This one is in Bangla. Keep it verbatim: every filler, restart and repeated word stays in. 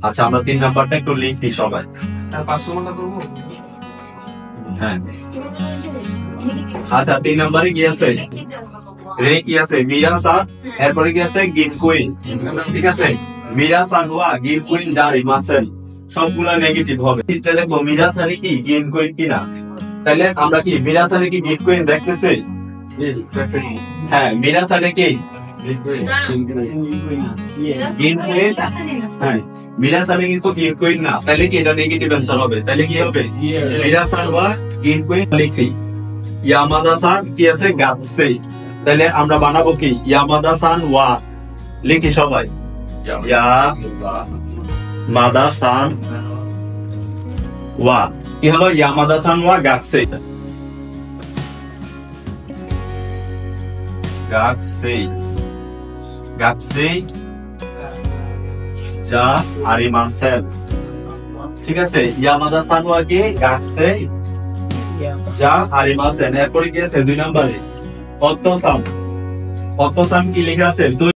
আচ্ছা আমরা তিন নাম্বারটা একটু লিখি সবাই। হ্যাঁ আচ্ছা তিন নাম্বারে কি আছে? রে কি আছে? মীরা সান, এরপরে কি আছে? গিন কুইন। ঠিক আছে, মীরা সান ওয়া গিন কুইন জারি মাসেল সবগুলা নেগেটিভ হবে। চিত্রে দেখবো মীরা সানি কি গিন কুইন কিনা, তাহলে আমরা কি মীরা সানি কি গিন কুইন দেখতেছি? হ্যাঁ মীরা সানি কি গিন কুইন? হ্যাঁ মীরা সানি কিন্তু গিন কুইন না, তাহলে কি এটা নেগেটিভ অ্যান্সার হবে। তাহলে কি হবে? মীরা সান ওয়া গিন কুইন লিখি। ইয়ামাদা সান কি আছে? গাচ্ছে। তাহলে আমরা বানাবো কি? ইয়ামাদা সান ওয়া লিখি সবাই। ইয়া মাদা সান ওয়া কি হলো? ইয়ামাদা সান ওয়া গাচ্ছে। গাচ্ছে গাচ্ছে যা আরিমাসেল। ঠিক আছে, ইয়ামাদা সান ওয়া কি গাচ্ছে যা আরিমাসেল। এরপরে কি আছে দুই নম্বরে? অত্তসাম। অত্তসাম কি লেখা আছে?